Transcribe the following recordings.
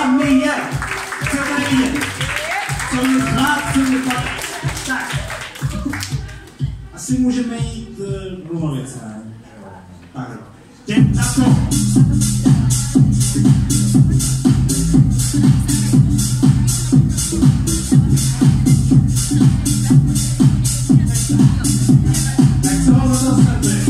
mě je. Co tady je? Co mě zvlád, co mě pak. Tak. Asi můžeme jít Runovice, ne? Tak. Jdem na to. Tak co ho to startuje?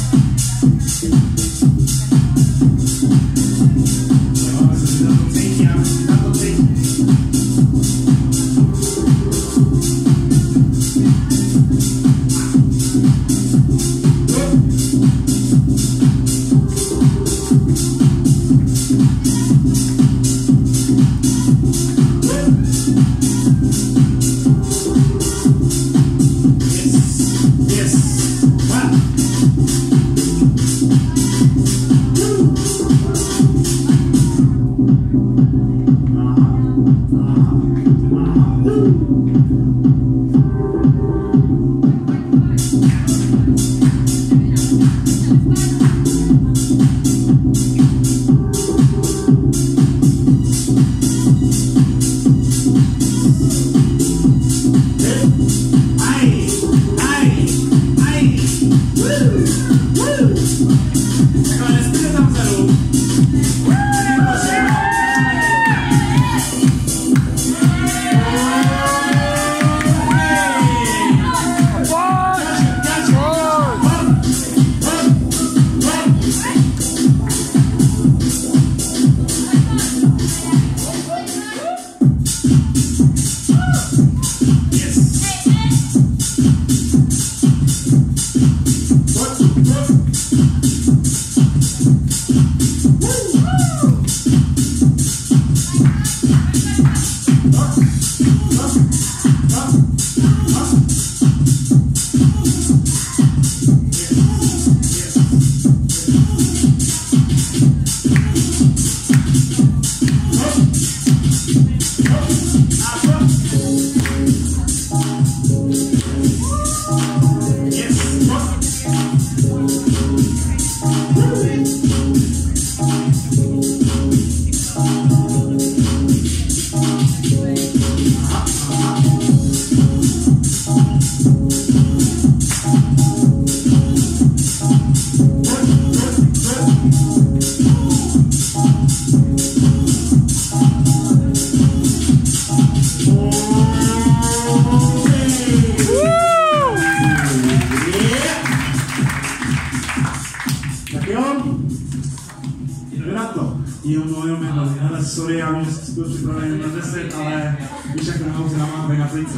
Sorry, já vím, že jsi byl připravený na 10, ale víš, jak ten house namáhne na plice.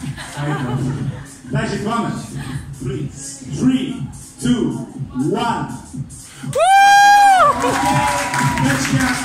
Takže kláme. 3, 2, 1. Tečka.